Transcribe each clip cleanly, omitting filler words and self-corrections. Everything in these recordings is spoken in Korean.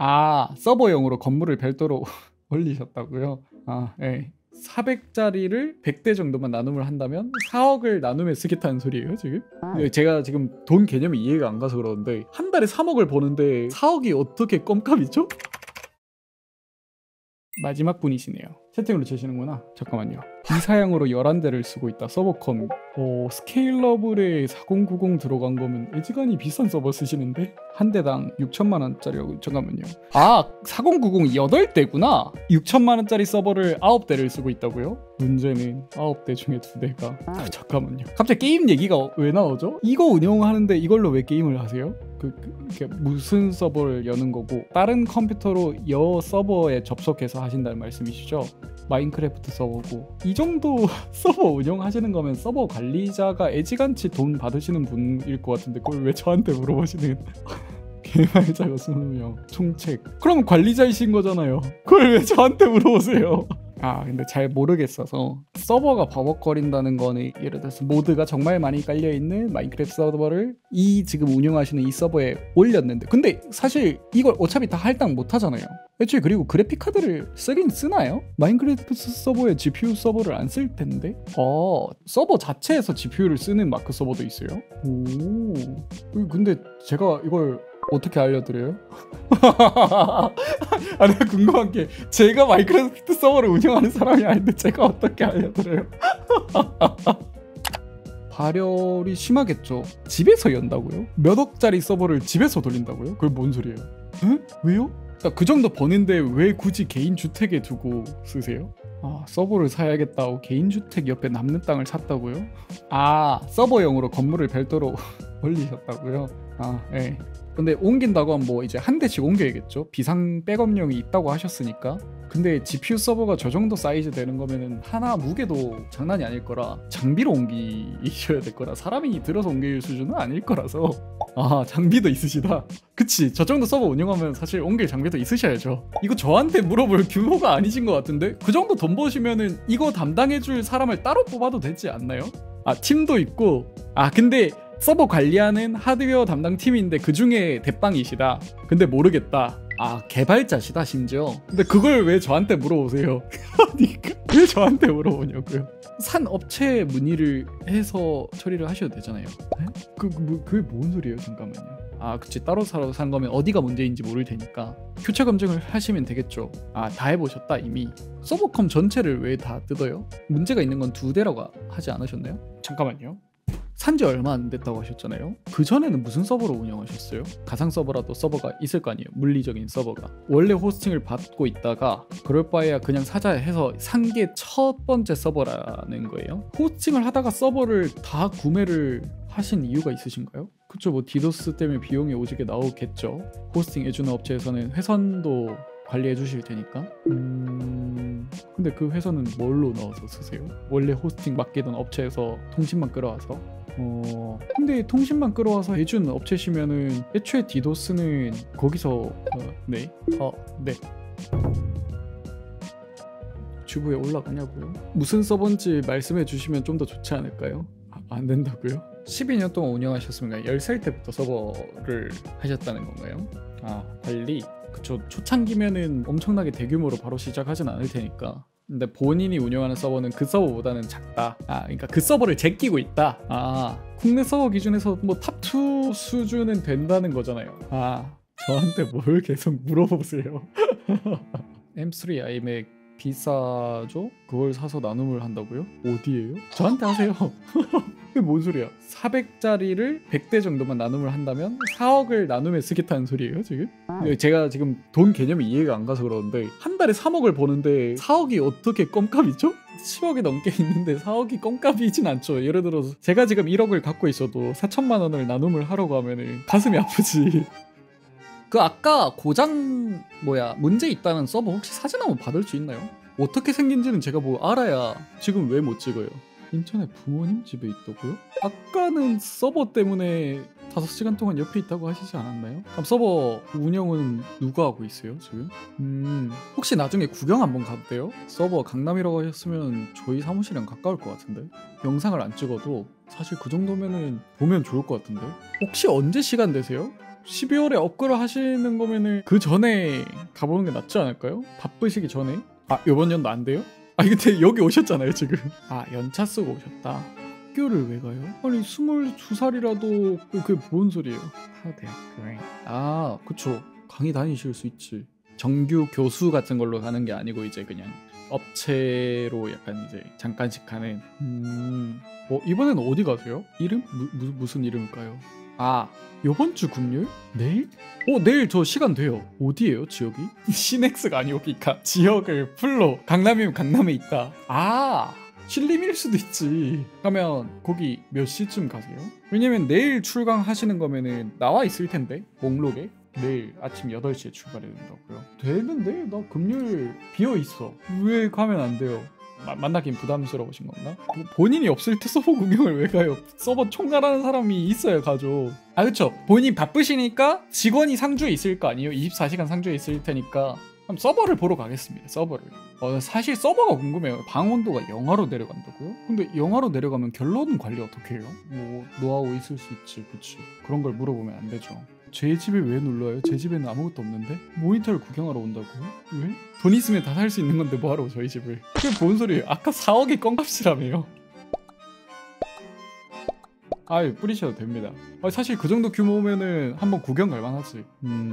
서버용으로 건물을 별도로 올리셨다고요? 예. 400짜리를 100대 정도만 나눔을 한다면 4억을 나눔에 쓰겠다는 소리예요 지금? 제가 지금 돈 개념이 이해가 안 가서 그러는데 한 달에 3억을 버는데 4억이 어떻게 껌값이죠? 마지막 분이시네요. 채팅으로 주시는구나. 잠깐만요. 이사양으로 11대를 쓰고 있다. 서버컴. 스케일러블에 4090 들어간 거면 애지간히 비싼 서버 쓰시는데? 한 대당 6천만 원짜리라고. 잠깐만요. 4090 8대구나. 6천만 원짜리 서버를 9대를 쓰고 있다고요? 문제는 9대 중에 2대가 잠깐만요. 갑자기 게임 얘기가 왜 나오죠? 이거 운영하는데 이걸로 왜 게임을 하세요? 무슨 서버를 여는 거고 다른 컴퓨터로 서버에 접속해서 하신다는 말씀이시죠? 마인크래프트 서버고 이 정도 서버 운영하시는 거면 서버 관리자가 애지간치 돈 받으시는 분일 것 같은데 그걸 왜 저한테 물어보시는 개발자가 20명 총책 그러면 관리자이신 거잖아요. 그걸 왜 저한테 물어보세요? 근데 잘 모르겠어서 서버가 버벅거린다는 거는 예를 들어서 모드가 정말 많이 깔려있는 마인크래프트 서버를 지금 운영하시는 이 서버에 올렸는데 근데 사실 이걸 어차피 다 할당 못 하잖아요. 애초에 그리고 그래픽카드를 쓰긴 쓰나요? 마인크래프트 서버에 GPU 서버를 안 쓸 텐데? 서버 자체에서 GPU를 쓰는 마크 서버도 있어요? 근데 제가 이걸 어떻게 알려드려요? 내가 궁금한 게 제가 마인크래프트 서버를 운영하는 사람이 아닌데 제가 어떻게 알려드려요? 발열이 심하겠죠. 집에서 연다고요? 몇 억짜리 서버를 집에서 돌린다고요? 그게 뭔 소리예요? 왜요? 그 정도 버는데 왜 굳이 개인 주택에 두고 쓰세요? 서버를 사야겠다고 개인 주택 옆에 남는 땅을 샀다고요? 서버용으로 건물을 별도로 올리셨다고요? 예. 근데 옮긴다고 하면 뭐 이제 한 대씩 옮겨야겠죠? 비상 백업용이 있다고 하셨으니까. 근데 GPU 서버가 저 정도 사이즈 되는 거면은 하나 무게도 장난이 아닐 거라 장비로 옮기셔야 될 거라 사람이 들어서 옮길 수준은 아닐 거라서 장비도 있으시다. 그치, 저 정도 서버 운영하면 사실 옮길 장비도 있으셔야죠. 이거 저한테 물어볼 규모가 아니신 것 같은데? 그 정도 돈 버시면은 이거 담당해줄 사람을 따로 뽑아도 되지 않나요? 팀도 있고 근데 서버 관리하는 하드웨어 담당 팀인데 그 중에 대빵이시다. 근데 모르겠다. 개발자시다 심지어. 근데 그걸 왜 저한테 물어보세요? 왜 저한테 물어보냐고요? 산 업체 문의를 해서 처리를 하셔도 되잖아요. 그게 뭔 소리예요? 잠깐만요. 그치, 따로 산 거면 어디가 문제인지 모를 테니까 교체 검증을 하시면 되겠죠. 다 해보셨다 이미. 서버컴 전체를 왜 다 뜯어요? 문제가 있는 건 2대라고 하지 않으셨나요? 잠깐만요. 산지 얼마 안 됐다고 하셨잖아요. 그 전에는 무슨 서버로 운영하셨어요? 가상 서버라도 서버가 있을 거 아니에요. 물리적인 서버가. 원래 호스팅을 받고 있다가 그럴 바에야 그냥 사자 해서 산 게 첫 번째 서버라는 거예요. 호스팅을 하다가 서버를 다 구매를 하신 이유가 있으신가요? 그쵸, 뭐 디도스 때문에 비용이 오지게 나오겠죠. 호스팅 해주는 업체에서는 회선도 관리해 주실 테니까. 근데 그 회선은 뭘로 넣어서 쓰세요? 원래 호스팅 맡기던 업체에서 통신만 끌어와서? 근데 통신만 끌어와서 해주는 업체시면은 애초에 디도스는 거기서 네. 주부에 올라가냐고요? 무슨 서버인지 말씀해 주시면 좀 더 좋지 않을까요? 안 된다고요? 12년 동안 운영하셨으면 10살 때부터 서버를 하셨다는 건가요? 관리? 그쵸, 초창기면은 엄청나게 대규모로 바로 시작하진 않을 테니까. 근데 본인이 운영하는 서버는 그 서버보다는 작다. 그러니까 그 서버를 제끼고 있다. 국내 서버 기준에서 뭐 탑2 수준은 된다는 거잖아요. 저한테 뭘 계속 물어보세요. M3 iMac 비싸죠? 그걸 사서 나눔을 한다고요? 어디에요? 저한테 하세요. 그게 뭔 소리야? 400짜리를 100대 정도만 나눔을 한다면 4억을 나눔에 쓰겠다는 소리예요 지금? 제가 지금 돈 개념이 이해가 안 가서 그러는데 한 달에 3억을 버는데 4억이 어떻게 껌값이죠? 10억이 넘게 있는데 4억이 껌값이진 않죠. 예를 들어서 제가 지금 1억을 갖고 있어도 4천만 원을 나눔을 하려고 하면 가슴이 아프지. 아까 고장 문제 있다는 서버 혹시 사진 한번 받을 수 있나요? 어떻게 생긴지는 제가 뭐 알아야 지금 왜 못 찍어요? 인천에 부모님 집에 있다고요? 아까는 서버 때문에 5시간 동안 옆에 있다고 하시지 않았나요? 그럼 서버 운영은 누가 하고 있어요 지금? 혹시 나중에 구경 한번 가도 돼요? 서버 강남이라고 하셨으면 저희 사무실이랑 가까울 것 같은데? 영상을 안 찍어도 사실 그 정도면은 보면 좋을 것 같은데? 혹시 언제 시간 되세요? 12월에 업그레이드 하시는 거면은 그 전에 가보는 게 낫지 않을까요? 바쁘시기 전에. 아 이번 연도 안 돼요? 아 근데 여기 오셨잖아요 지금. 아 연차 쓰고 오셨다. 학교를 왜 가요? 아니 22살이라도 그게 뭔 소리예요? 타 대학교에. 아 그쵸. 강의 다니실 수 있지. 정규 교수 같은 걸로 가는 게 아니고 이제 그냥 업체로 약간 이제 잠깐씩 하는. 이번에는 어디 가세요? 이름? 무슨 이름일까요? 아 요번 주 금요일? 내일? 내일 저 시간 돼요. 어디예요 지역이? 시넥스가 아니고 그니까 지역을 풀로 강남이면 강남에 있다. 아 신림일 수도 있지. 그러면 거기 몇 시쯤 가세요? 왜냐면 내일 출강하시는 거면은 나와 있을 텐데 목록에 내일 아침 8시에 출발해야 된다고요? 되는데? 나 금요일 비어있어. 왜 가면 안 돼요? 만나긴 부담스러우신 건가? 본인이 없을 때 서버 구경을 왜 가요? 서버 총괄하는 사람이 있어야 가죠. 아 그쵸. 본인 바쁘시니까 직원이 상주에 있을 거 아니에요? 24시간 상주에 있을 테니까 그럼 서버를 보러 가겠습니다. 서버를. 사실 서버가 궁금해요. 방온도가 영하로 내려간다고요? 근데 영하로 내려가면 결론 관리 어떻게 해요? 뭐 노하우 있을 수 있지. 그치. 그런 걸 물어보면 안 되죠. 제 집에 왜 놀러요? 제 집에는 아무것도 없는데? 모니터를 구경하러 온다고요? 왜? 돈 있으면 다 살 수 있는 건데 뭐하러 저희 집을. 그게 뭔 소리예요? 아까 4억이 껌값이라며요. 아유 뿌리셔도 됩니다. 사실 그 정도 규모면은 한번 구경 갈만하지.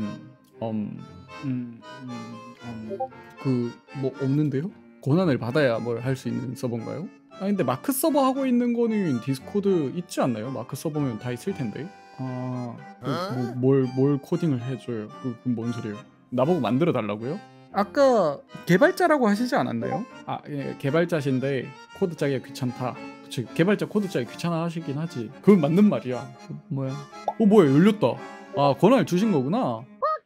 뭐 없는데요? 권한을 받아야 뭘 할 수 있는 서버인가요? 아 근데 마크 서버 하고 있는 거는 디스코드 있지 않나요? 마크 서버면 다 있을 텐데. 뭘 코딩을 해줘요? 그건 뭔 소리예요? 나보고 만들어 달라고요? 아까 개발자라고 하시지 않았나요? 아 예, 개발자신데 코드 짜기가 귀찮다. 그치 개발자 코드 짜기 귀찮아 하시긴 하지. 그건 맞는 말이야. 뭐야? 뭐야 열렸다. 아 권한을 주신 거구나.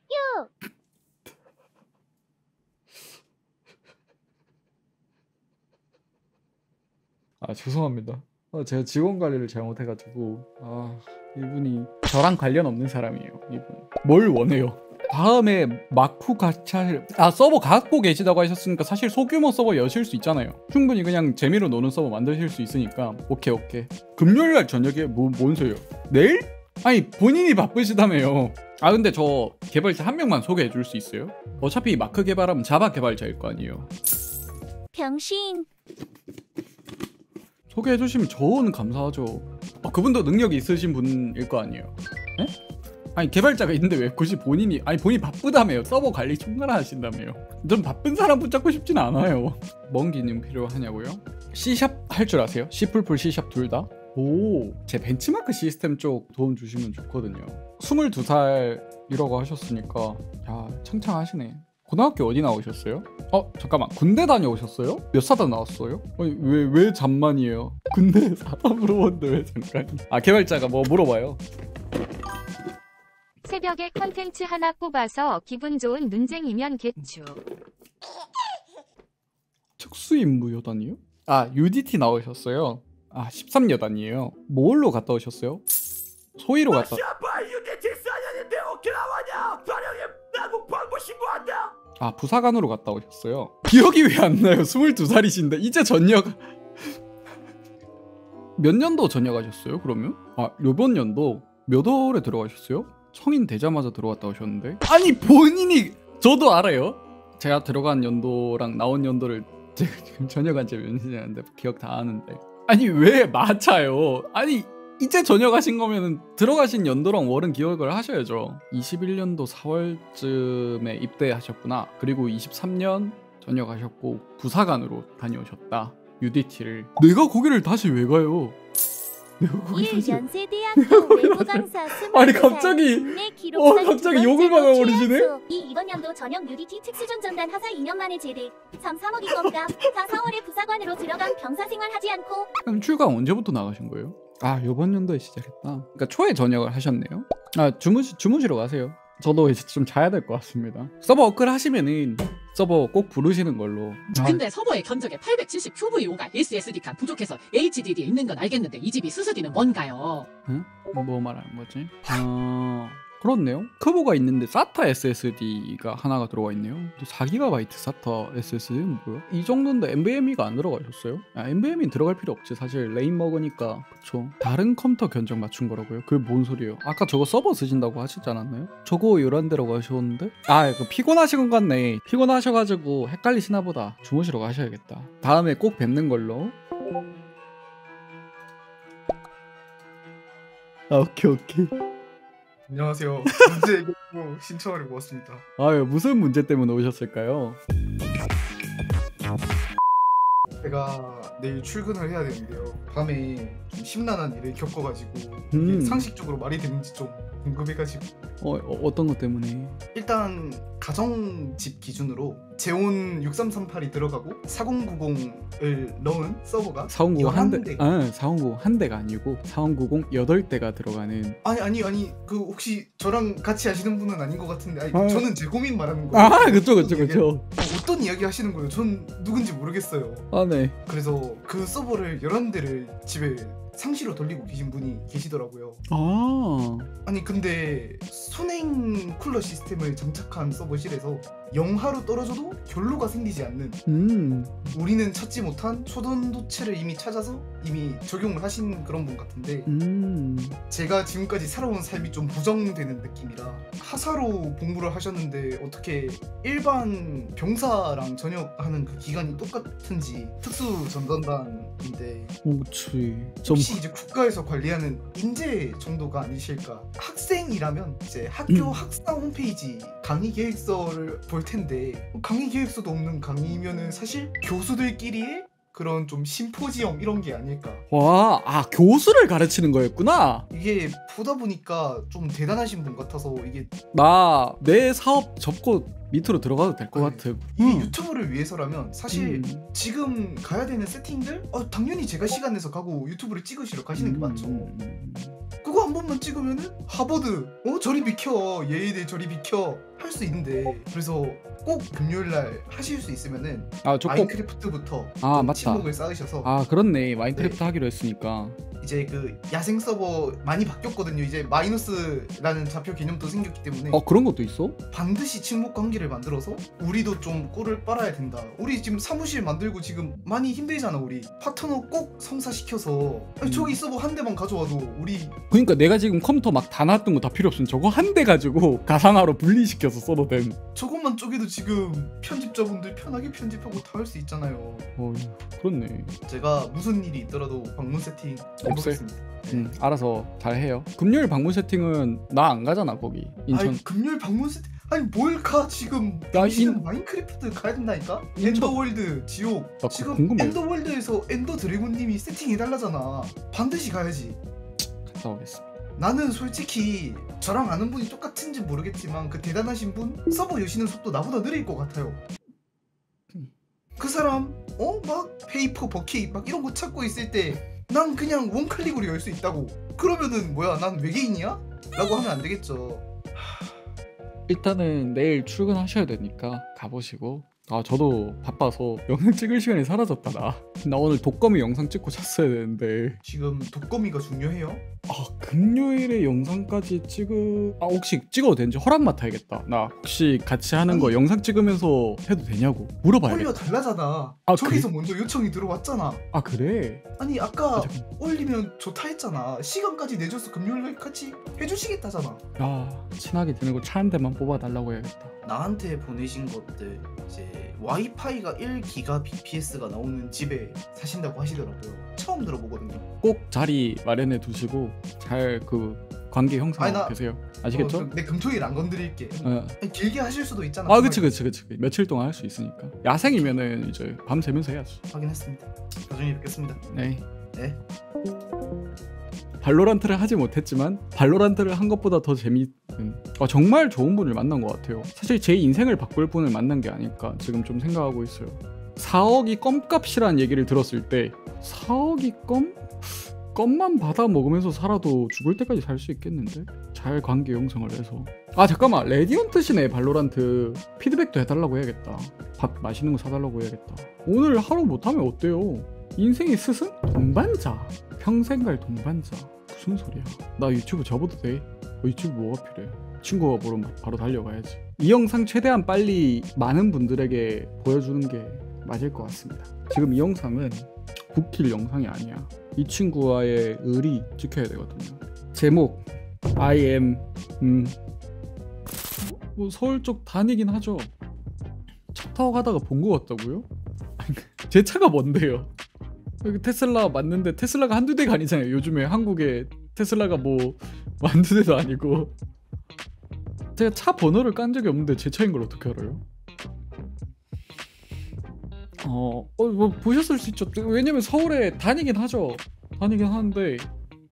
아 죄송합니다. 제가 직원 관리를 잘못해가지고 이분이 저랑 관련 없는 사람이에요. 이분 뭘 원해요? 다음에 마쿠 가차를 서버 갖고 계시다고 하셨으니까 사실 소규모 서버 여실 수 있잖아요. 충분히 그냥 재미로 노는 서버 만드실 수 있으니까 오케이. 금요일날 저녁에 뭔 소리예요? 내일? 아니 본인이 바쁘시다며요. 근데 저 개발자 한 명만 소개해 줄 수 있어요? 어차피 마크 개발하면 자바 개발자일 거 아니에요. 병신. 소개해 주시면 저는 감사하죠. 그분도 능력이 있으신 분일 거 아니에요. 에? 아니 개발자가 있는데 왜 굳이 본인 바쁘다며요. 서버 관리 총괄 하신다며요. 전 바쁜 사람 붙잡고 싶진 않아요. 뭔 기능 필요하냐고요? C샵 할 줄 아세요? C++, C샵 둘 다? 제 벤치마크 시스템 쪽 도움 주시면 좋거든요. 22살이라고 하셨으니까 야 창창하시네. 고등학교 어디 나오셨어요? 잠깐만 군대 다녀오셨어요? 몇 사단 나왔어요? 아니 왜 잠만이에요? 군대 사단 물어봤는데 왜 잠깐? 개발자가 뭐 물어봐요. 새벽에 컨텐츠 하나 뽑아서 기분 좋은 눈쟁이면 개추. 특수임무여단이요? UDT 나오셨어요? 13여단이에요. 뭘로 갔다 오셨어요? 소위로 갔다. UDT 4년인데 오키나와냐? 반영에 나국 방부 신고한다. 부사관으로 갔다 오셨어요. 기억이 왜 안 나요? 22살이신데 이제 전역. 몇 년도 전역하셨어요 그러면? 요번 연도 몇 월에 들어가셨어요? 성인 되자마자 들어갔다 오셨는데. 아니 본인이 저도 알아요. 제가 들어간 연도랑 나온 연도를 제가 지금 전역한 지 몇 년이 됐는데 기억 다 아는데. 아니 왜 맞아요? 아니 이제 전역하신 거면은 들어가신 연도랑 월은 기억을 하셔야죠. 21년도 4월쯤에 입대하셨구나. 그리고 23년 전역하셨고 부사관으로 다녀오셨다. UDT를. 내가 거기를 다시 왜 가요? 연세대학교 외부 강사 20살. 아니 갑자기 욕을 막아버리시네? 이번 연도 전역 UDT 특수전전단 하사 2년 만에 제대. 3억 입법가. 4월에 부사관으로 들어간 병사 생활하지 않고. 그럼 출강 언제부터 나가신 거예요? 요번 연도에 시작했다. 그러니까 초에 전역을 하셨네요. 주무시러 가세요. 저도 이제 좀 자야 될 것 같습니다. 서버 업글 하시면은 서버 꼭 부르시는 걸로. 근데 서버의 견적에 870 QVO가 SSD가 부족해서 HDD에 있는 건 알겠는데 이 집이 스스디는 뭔가요? 응? 뭐 말하는 거지? 그렇네요. 크보가 있는데 SATA SSD가 하나가 들어가 있네요. 또 4GB SATA SSD는 뭐야? 이 정도인데 NVMe가 안 들어가 있었어요? NVMe 들어갈 필요 없지. 사실 레인 먹으니까. 그쵸. 다른 컴퓨터 견적 맞춘 거라고요? 그게 뭔 소리예요? 아까 저거 서버 쓰신다고 하시지 않았나요? 저거 요런 데로 가셨는데? 그 피곤하신 것 같네. 피곤하셔가지고 헷갈리시나 보다. 주무시러 가셔야겠다. 다음에 꼭 뵙는 걸로. 오케이. 안녕하세요. 문제 해결로 신청을 모았습니다. 무슨 문제 때문에 오셨을까요? 제가 내일 출근을 해야 되는데요. 밤에 좀 심란한 일을 겪어가지고 음. 이게 상식적으로 말이 되는지 좀 궁금해가지고. 어떤 것 때문에? 일단 가정집 기준으로 제온 6338이 들어가고 4090을 넣은 서버가 4090 한 대. 11대. 4090 한 대가 아니고 4090 8대가 들어가는. 아니 그 혹시 저랑 같이 하시는 분은 아닌 것 같은데 저는 제 고민 말하는 아, 거예요. 그쵸. 어떤 이야기 하시는 거예요? 전 누군지 모르겠어요. 네. 그래서 그 서버를 11대를 집에 상시로 돌리고 계신 분이 계시더라고요. 아니 근데 손행 쿨러 시스템을 장착한 서버실에서 영하로 떨어져도 결로가 생기지 않는 우리는 찾지 못한 초전도체를 이미 찾아서 이미 적용을 하신 그런 분 같은데 제가 지금까지 살아온 삶이 좀 부정되는 느낌이라 하사로 복무를 하셨는데 어떻게 일반 병사랑 전역하는 그 기간이 똑같은지 특수 전전단인데 그치. 혹시 이제 국가에서 관리하는 인재 정도가 아니실까? 학생이라면 이제 학교 학사 홈페이지 강의 계획서를 볼 텐데 강의 계획서도 없는 강의면은 사실 교수들끼리의 그런 좀 심포지엄 이런 게 아닐까. 교수를 가르치는 거였구나. 이게 보다 보니까 좀 대단하신 분 같아서 이게 나 내 사업 접고 밑으로 들어가도 될 것 같아. 이게 유튜브를 위해서라면 사실 지금 가야 되는 세팅들 당연히 제가 시간 내서 가고 유튜브를 찍으시러 가시는 게 맞죠. 그거 한 번만 찍으면은 하버드 저리 비켜 예의대 저리 비켜 할 수 있는데 그래서 꼭 금요일날 하실 수 있으면은 마인크래프트부터 맞다. 친목을 쌓으셔서 그렇네. 마인크래프트 하기로 했으니까 이제 그 야생 서버 많이 바뀌었거든요. 이제 마이너스라는 좌표 개념도 생겼기 때문에 그런 것도 있어? 반드시 친목 관계를 만들어서 우리도 좀 꿀을 빨아야 된다. 우리 지금 사무실 만들고 지금 많이 힘들잖아. 우리 파트너 꼭 성사시켜서 저기 서버 한 대만 가져와도 우리 그러니까 내가 지금 컴퓨터 막 다 놨던 거 다 필요 없으면 저거 한 대 가지고 가상화로 분리시켜서 써도 됨. 저것만 쪼개도 지금 편집자분들 편하게 편집하고 다 할 수 있잖아요. 그렇네. 제가 무슨 일이 있더라도 방문 세팅 해보겠습니다. 알아서 잘 해요. 금요일 방문 세팅은 나 안 가잖아 거기 인천. 금요일 방문 세팅 뭘 가 지금. 당신은 마인크래프트 가야 된다니까. 엔더월드 지옥. 지금 궁금해. 엔더월드에서 엔더 드래곤님이 세팅해달라잖아. 반드시 가야지. 갔다 오겠습니다. 나는 솔직히 저랑 아는 분이 똑같은지 모르겠지만 그 대단하신 분 서버 여시는 속도 나보다 느릴 것 같아요. 그 사람 막 페이퍼 버킷 막 이런 거 찾고 있을 때 난 그냥 원클릭으로 열 수 있다고. 그러면은 뭐야 난 외계인이야? 라고 하면 안 되겠죠. 일단은 내일 출근하셔야 되니까 가보시고. 저도 바빠서 영상 찍을 시간이 사라졌다. 나 오늘 독거미 영상 찍고 잤어야 되는데. 지금 독거미가 중요해요? 금요일에 영상까지 혹시 찍어도 되는지 허락 맡아야겠다. 나 혹시 같이 하는 거 영상 찍으면서 해도 되냐고 물어봐야겠다. 올려달라잖아. 저기서 그래? 먼저 요청이 들어왔잖아. 그래? 아니 아까 올리면 좋다 했잖아. 시간까지 내줘서 금요일에 같이 해주시겠다잖아. 친하게 지내고 차 한 대만 뽑아달라고 해야겠다. 나한테 보내신 것들 이제 와이파이가 1GBps가 나오는 집에 사신다고 하시더라고요. 처음 들어보거든요. 꼭 자리 마련해 두시고 잘 관계 형성하고 계세요. 아시겠죠? 내 금토일 안 건드릴게. 길게 하실 수도 있잖아. 그치. 며칠 동안 할 수 있으니까. 야생이면은 이제 밤 새면서 해야지. 확인했습니다. 나중에 뵙겠습니다. 네. 발로란트를 하지 못했지만 발로란트를 한 것보다 더 재밌는 정말 좋은 분을 만난 것 같아요. 사실 제 인생을 바꿀 분을 만난 게 아닐까 지금 좀 생각하고 있어요. 4억이 껌값이란 얘기를 들었을 때 4억이 껌만 받아 먹으면서 살아도 죽을 때까지 살 수 있겠는데? 잘 관계 형성을 해서. 잠깐만, 레디언트시네. 발로란트 피드백도 해달라고 해야겠다. 밥 맛있는 거 사달라고 해야겠다. 오늘 하루 못하면 어때요? 인생의 스승? 동반자. 평생 갈 동반자. 그 무슨 소리야? 나 유튜브 접어도 돼? 유튜브 뭐가 필요해? 친구가 모르면 바로 달려가야지. 이 영상 최대한 빨리 많은 분들에게 보여주는 게 맞을 것 같습니다. 지금 이 영상은 국킬 영상이 아니야. 이 친구와의 의리 지켜야 되거든요. 제목 I am 뭐 서울 쪽 다니긴 하죠. 차 타고 가다가 본 것 같다고요? 제 차가 뭔데요? 여기 테슬라 맞는데 테슬라가 한두 대가 아니잖아요. 요즘에 한국에 테슬라가 뭐 한두 대도 아니고. 제가 차 번호를 깐 적이 없는데 제 차인 걸 어떻게 알아요? 뭐 보셨을 수 있죠. 왜냐면 서울에 다니긴 하죠. 다니긴 하는데